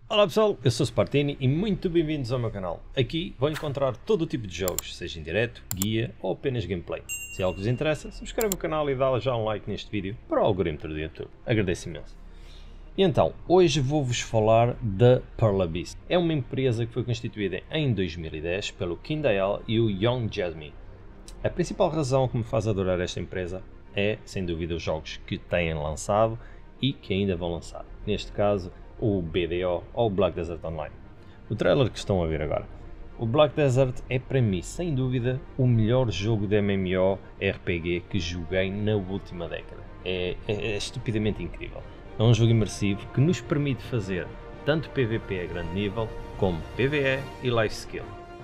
Olá pessoal, eu sou o Spartini e muito bem-vindos ao meu canal. Aqui vão encontrar todo o tipo de jogos, seja em direto, guia ou apenas gameplay. Se é algo que vos interessa, subscreve o canal e dá já um like neste vídeo para o algoritmo do YouTube. Agradeço imenso. E então, hoje vou-vos falar da Pearl Abyss. É uma empresa que foi constituída em 2010 pelo Kim Dael e o Young Jasmine. A principal razão que me faz adorar esta empresa é, sem dúvida, os jogos que têm lançado e que ainda vão lançar. Neste caso, o BDO ou Black Desert Online. O trailer que estão a ver agora. O Black Desert é para mim, sem dúvida, o melhor jogo de MMORPG que joguei na última década. É estupidamente incrível. É um jogo imersivo que nos permite fazer tanto PVP a grande nível, como PvE e Life Skill.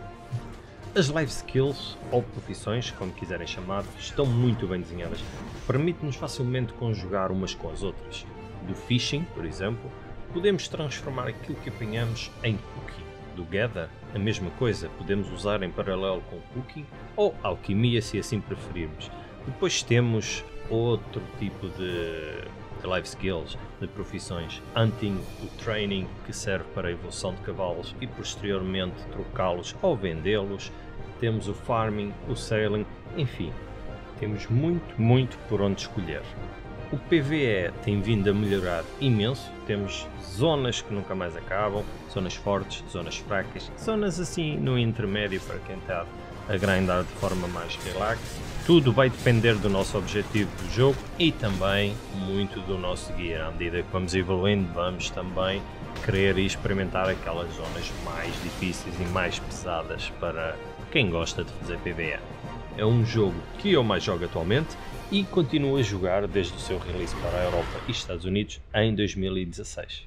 As Life Skills, ou profissões, como quiserem chamar, estão muito bem desenhadas. Permite-nos facilmente conjugar umas com as outras. Do Fishing, por exemplo, podemos transformar aquilo que apanhamos em Cooking. Do Gather, a mesma coisa, podemos usar em paralelo com Cooking ou Alquimia, se assim preferirmos. Depois temos outro tipo de Life Skills, de profissões. Hunting, o Training, que serve para a evolução de cavalos e posteriormente trocá-los ou vendê-los. Temos o Farming, o Sailing, enfim, temos muito por onde escolher. O PvE tem vindo a melhorar imenso, temos zonas que nunca mais acabam, zonas fortes, zonas fracas, zonas assim no intermédio para quem está a grindar de forma mais relax. Tudo vai depender do nosso objetivo do jogo e também muito do nosso guia. À medida que vamos evoluindo, vamos também querer experimentar aquelas zonas mais difíceis e mais pesadas para quem gosta de fazer PvE. É um jogo que eu mais jogo atualmente e continuo a jogar desde o seu release para a Europa e Estados Unidos em 2016.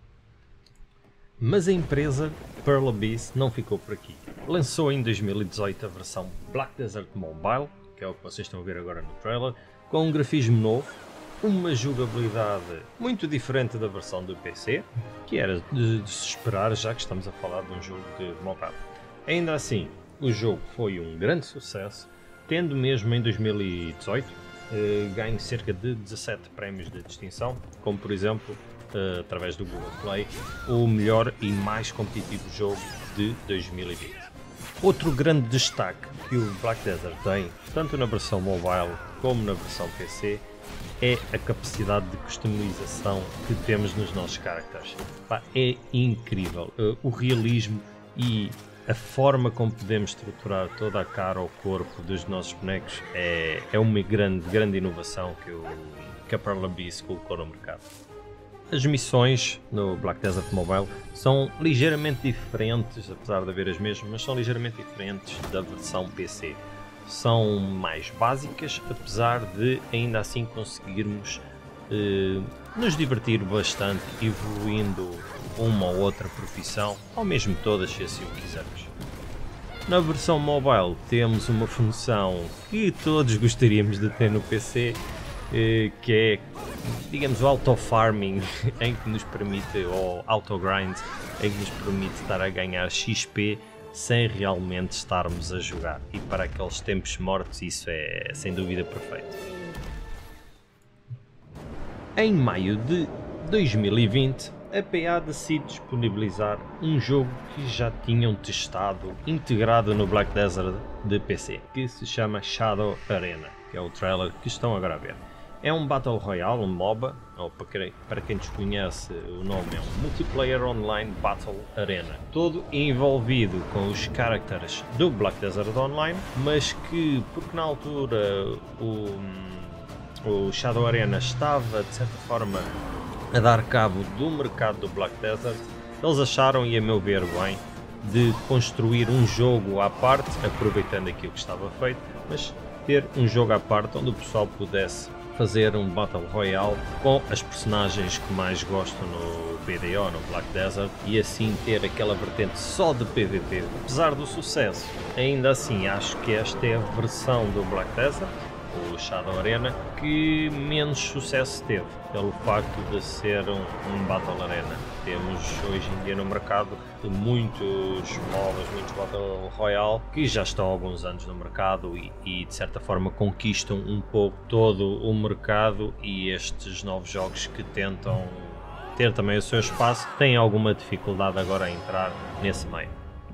Mas a empresa Pearl Abyss não ficou por aqui. Lançou em 2018 a versão Black Desert Mobile, que é o que vocês estão a ver agora no trailer, com um grafismo novo, uma jogabilidade muito diferente da versão do PC, que era de se esperar já que estamos a falar de um jogo de mobile. Ainda assim, o jogo foi um grande sucesso, tendo mesmo em 2018 ganho cerca de 17 prémios de distinção, como por exemplo, através do Google Play, o melhor e mais competitivo jogo de 2020. Outro grande destaque que o Black Desert tem, tanto na versão mobile como na versão PC, é a capacidade de customização que temos nos nossos characters. É incrível, o realismo e a forma como podemos estruturar toda a cara ou corpo dos nossos bonecos é uma grande inovação que a Pearl Abyss colocou no mercado. As missões no Black Desert Mobile são ligeiramente diferentes, apesar de haver as mesmas, mas são ligeiramente diferentes da versão PC. São mais básicas, apesar de ainda assim conseguirmos nos divertir bastante, evoluindo uma ou outra profissão, ou mesmo todas, se assim o quisermos. Na versão mobile temos uma função que todos gostaríamos de ter no PC, que é, digamos, o auto-farming, em que nos permite, ou auto-grind, em que nos permite estar a ganhar XP sem realmente estarmos a jogar. E para aqueles tempos mortos isso é sem dúvida perfeito. Em maio de 2020, a PA decide disponibilizar um jogo que já tinham testado integrado no Black Desert de PC, que se chama Shadow Arena, que é o trailer que estão agora a ver. É um Battle Royale, um MOBA, ou para quem desconhece o nome, é um Multiplayer Online Battle Arena. Todo envolvido com os characters do Black Desert Online, mas que, porque na altura o Shadow Arena estava, de certa forma, a dar cabo do mercado do Black Desert, eles acharam, e a meu ver bem, de construir um jogo à parte, aproveitando aquilo que estava feito, mas ter um jogo à parte onde o pessoal pudesse fazer um Battle Royale com as personagens que mais gostam no BDO, no Black Desert, e assim ter aquela vertente só de PVP. Apesar do sucesso, ainda assim acho que esta é a versão do Black Desert, o Shadow Arena, que menos sucesso teve, pelo facto de ser um Battle Arena. Temos hoje em dia no mercado muitos MOBAs, muitos Battle Royale, que já estão há alguns anos no mercado e de certa forma conquistam um pouco todo o mercado, e estes novos jogos que tentam ter também o seu espaço, têm alguma dificuldade agora a entrar nesse meio.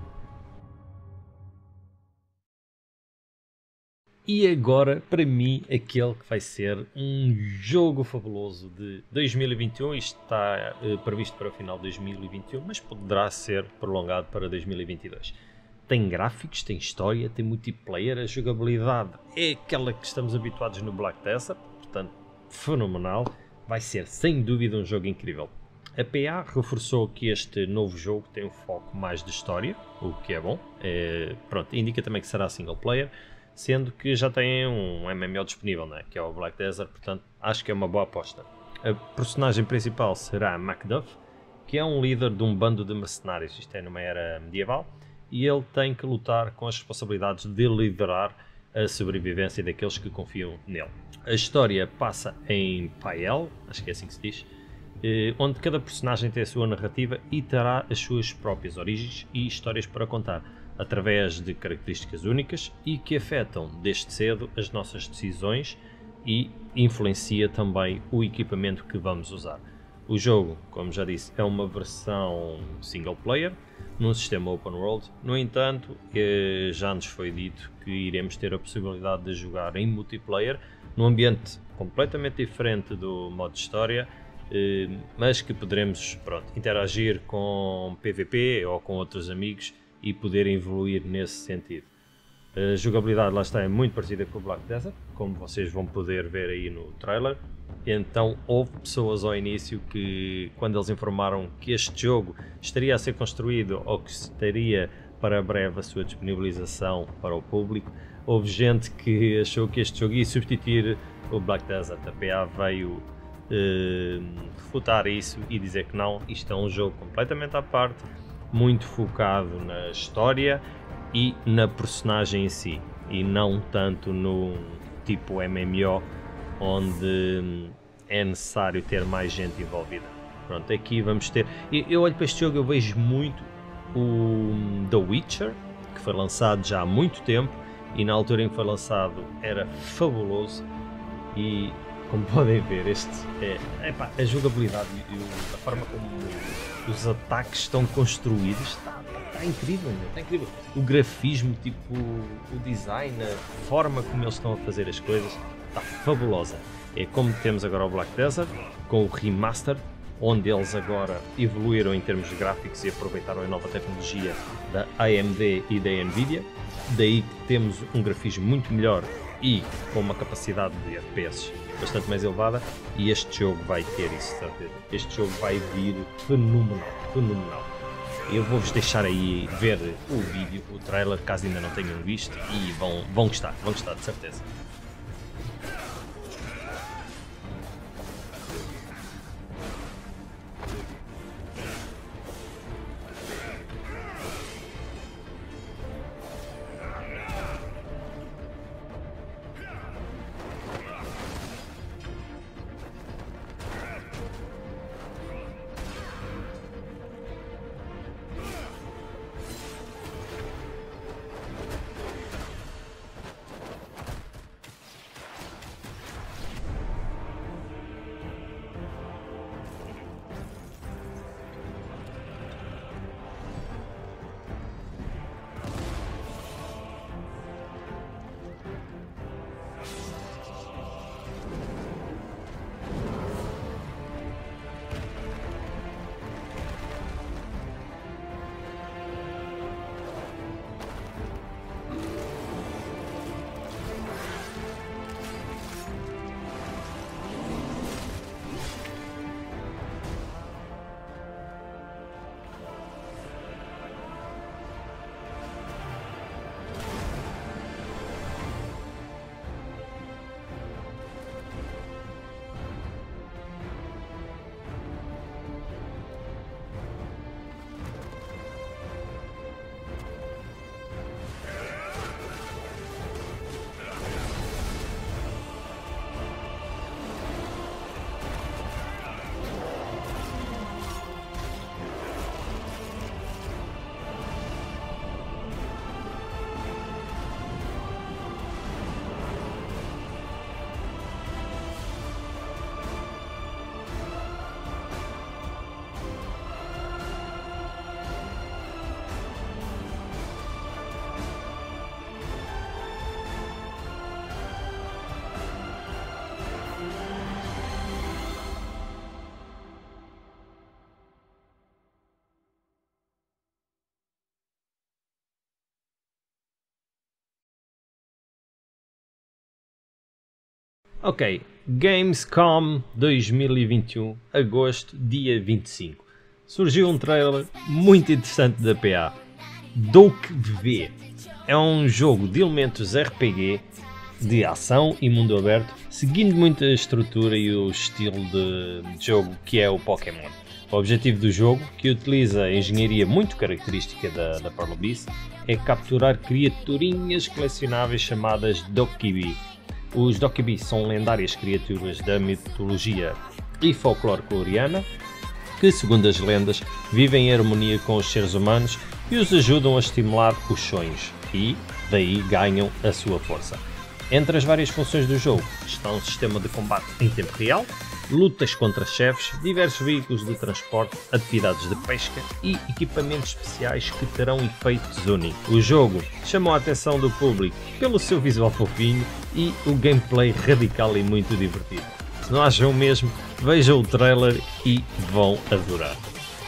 E agora, para mim, aquele que vai ser um jogo fabuloso de 2021, isto está previsto para o final de 2021, mas poderá ser prolongado para 2022. Tem gráficos, tem história, tem multiplayer, a jogabilidade é aquela que estamos habituados no Black Desert, portanto, fenomenal. Vai ser, sem dúvida, um jogo incrível. A PA reforçou que este novo jogo tem um foco mais de história, o que é bom. Pronto, indica também que será single player, sendo que já tem um MMO disponível, né, que é o Black Desert, portanto acho que é uma boa aposta. A personagem principal será Macduff, que é um líder de um bando de mercenários, isto é numa era medieval, e ele tem que lutar com as responsabilidades de liderar a sobrevivência daqueles que confiam nele. A história passa em Pael, acho que é assim que se diz, onde cada personagem tem a sua narrativa e terá as suas próprias origens e histórias para contar, através de características únicas e que afetam desde cedo as nossas decisões e influencia também o equipamento que vamos usar. O jogo, como já disse, é uma versão single player num sistema open world, no entanto já nos foi dito que iremos ter a possibilidade de jogar em multiplayer num ambiente completamente diferente do modo história, mas que poderemos, pronto, interagir com PVP ou com outros amigos e poder evoluir nesse sentido. A jogabilidade lá está é muito parecida com o Black Desert, como vocês vão poder ver aí no trailer. Então houve pessoas ao início que, quando eles informaram que este jogo estaria a ser construído ou que estaria para breve a sua disponibilização para o público, houve gente que achou que este jogo ia substituir o Black Desert. A PA veio refutar isso e dizer que não, isto é um jogo completamente à parte, muito focado na história e na personagem em si, e não tanto no tipo MMO onde é necessário ter mais gente envolvida. Pronto, aqui vamos ter... Eu olho para este jogo, eu vejo muito o The Witcher, que foi lançado já há muito tempo e na altura em que foi lançado era fabuloso, e como podem ver, a jogabilidade e a forma como os ataques estão construídos está incrível, está incrível. O grafismo, tipo, o design, a forma como eles estão a fazer as coisas está fabulosa. É como temos agora o Black Desert com o remaster, onde eles agora evoluíram em termos gráficos e aproveitaram a nova tecnologia da AMD e da Nvidia, daí que temos um grafismo muito melhor e com uma capacidade de FPS bastante mais elevada, e este jogo vai ter isso, certeza. Este jogo vai vir fenomenal. Eu vou-vos deixar aí ver o vídeo, o trailer, caso ainda não tenham visto, e vão gostar de certeza. Ok, Gamescom 2021, agosto, dia 25. Surgiu um trailer muito interessante da PA. DokeV é um jogo de elementos RPG, de ação e mundo aberto, seguindo muito a estrutura e o estilo de jogo que é o Pokémon. O objetivo do jogo, que utiliza a engenharia muito característica da Paralabyss, é capturar criaturinhas colecionáveis chamadas Dokebi. Os Dokebi são lendárias criaturas da mitologia e folclore coreana, que, segundo as lendas, vivem em harmonia com os seres humanos e os ajudam a estimular os sonhos, e daí ganham a sua força. Entre as várias funções do jogo estão um sistema de combate em tempo real, lutas contra chefes, diversos veículos de transporte, atividades de pesca e equipamentos especiais que terão efeitos únicos. O jogo chamou a atenção do público pelo seu visual fofinho e o gameplay radical e muito divertido. Se não acham o mesmo, vejam o trailer e vão adorar.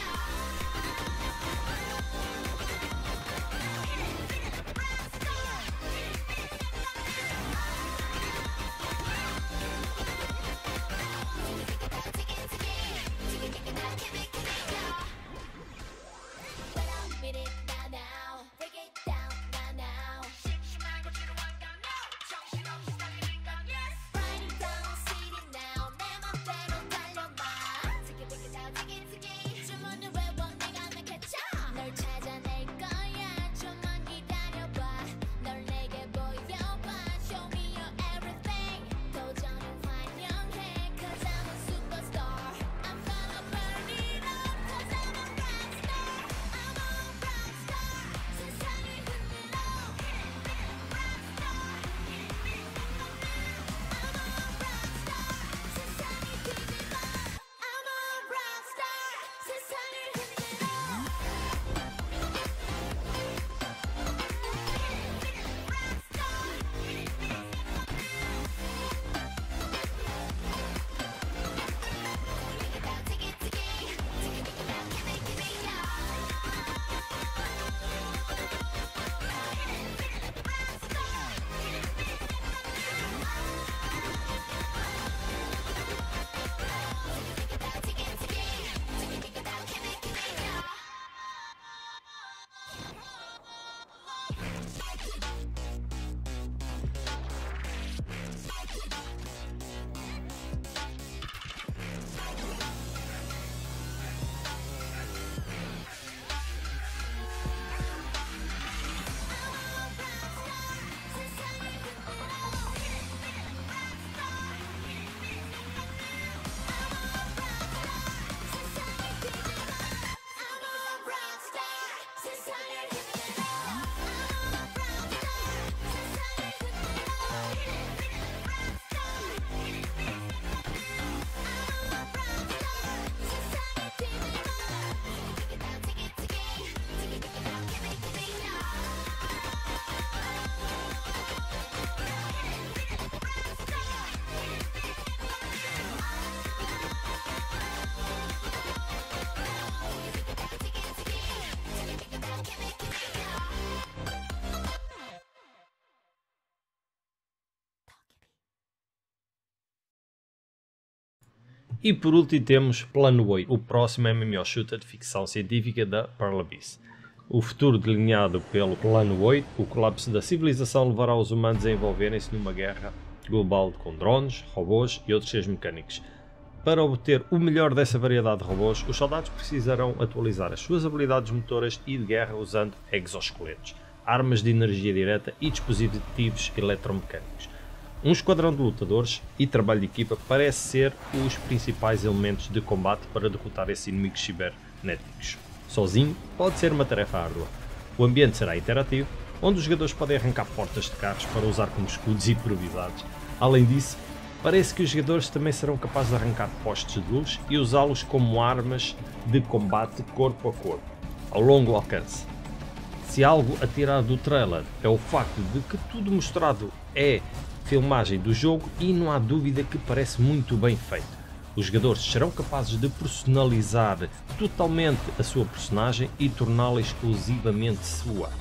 E por último temos Plano 8, o próximo MMO shooter de ficção científica da Paralabyss. O futuro delineado pelo Plano 8, o colapso da civilização levará os humanos a envolverem-se numa guerra global com drones, robôs e outros seres mecânicos. Para obter o melhor dessa variedade de robôs, os soldados precisarão atualizar as suas habilidades motoras e de guerra usando exoesqueletos, armas de energia direta e dispositivos eletromecânicos. Um esquadrão de lutadores e trabalho de equipa parece ser os principais elementos de combate para derrotar esses inimigos cibernéticos. Sozinho pode ser uma tarefa árdua. O ambiente será interativo, onde os jogadores podem arrancar portas de carros para usar como escudos improvisados. Além disso, parece que os jogadores também serão capazes de arrancar postes de luz e usá-los como armas de combate corpo a corpo, ao longo alcance. Se algo a tirar do trailer é o facto de que tudo mostrado é filmagem do jogo e não há dúvida que parece muito bem feito. Os jogadores serão capazes de personalizar totalmente a sua personagem e torná-la exclusivamente sua.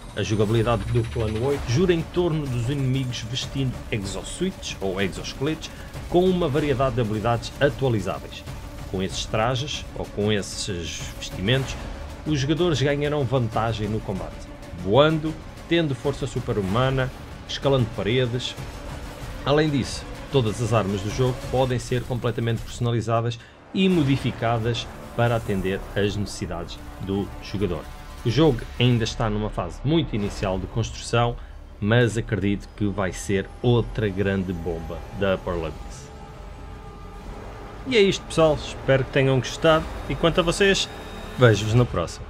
A jogabilidade do Plano 8 gira em torno dos inimigos vestindo exosuites ou exoesqueletos com uma variedade de habilidades atualizáveis. Com esses trajes ou com esses vestimentos, os jogadores ganharão vantagem no combate, voando, tendo força super-humana, escalando paredes. Além disso, todas as armas do jogo podem ser completamente personalizadas e modificadas para atender às necessidades do jogador. O jogo ainda está numa fase muito inicial de construção, mas acredito que vai ser outra grande bomba da Upper Limits. E é isto, pessoal, espero que tenham gostado e quanto a vocês, vejo-vos no próximo.